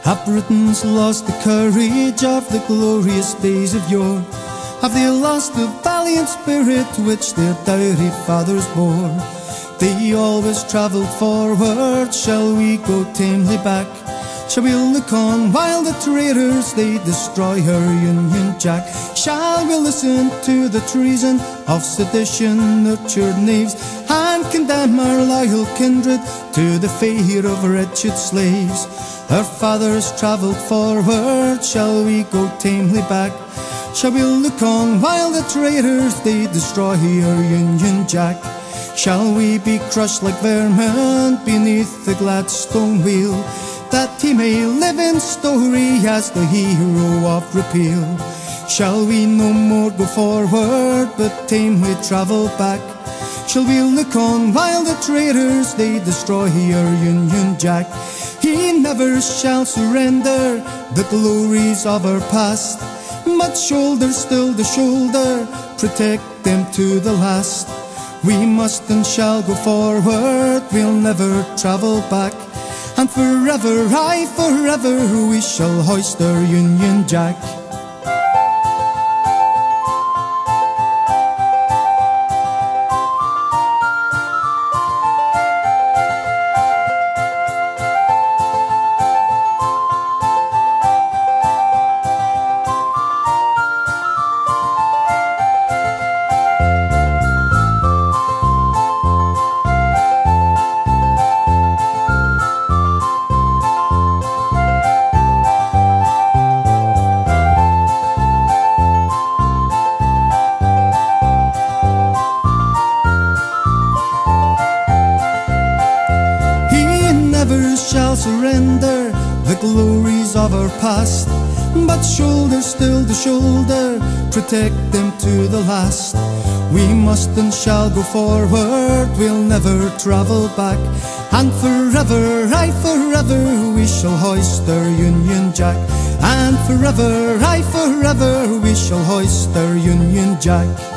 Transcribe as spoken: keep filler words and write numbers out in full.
Have Britons lost the courage of the glorious days of yore? Have they lost the valiant spirit which their doughty fathers bore? They always travelled forward, shall we go tamely back? Shall we look on while the traitors they destroy our Union Jack? Shall we listen to the treason of sedition-nurtured knaves, and condemn our loyal kindred to the fate of wretched slaves? Our fathers travelled forward, shall we go tamely back? Shall we look on while the traitors they destroy our Union Jack? Shall we be crushed like vermin beneath the Gladstone wheel, that he may live in story as the hero of repeal? Shall we no more go forward, but tamely travel back? Shall we look on while the traitors they destroy our Union Jack? He never shall surrender the glories of our past, but shoulder still to shoulder, protect them to the last. We must and shall go forward, we'll never travel back, and forever, aye forever, we shall hoist our Union Jack. Never shall surrender the glories of our past, but shoulder still to shoulder, protect them to the last. We must and shall go forward, we'll never travel back, and forever, aye forever, we shall hoist our Union Jack. And forever, aye forever, we shall hoist our Union Jack.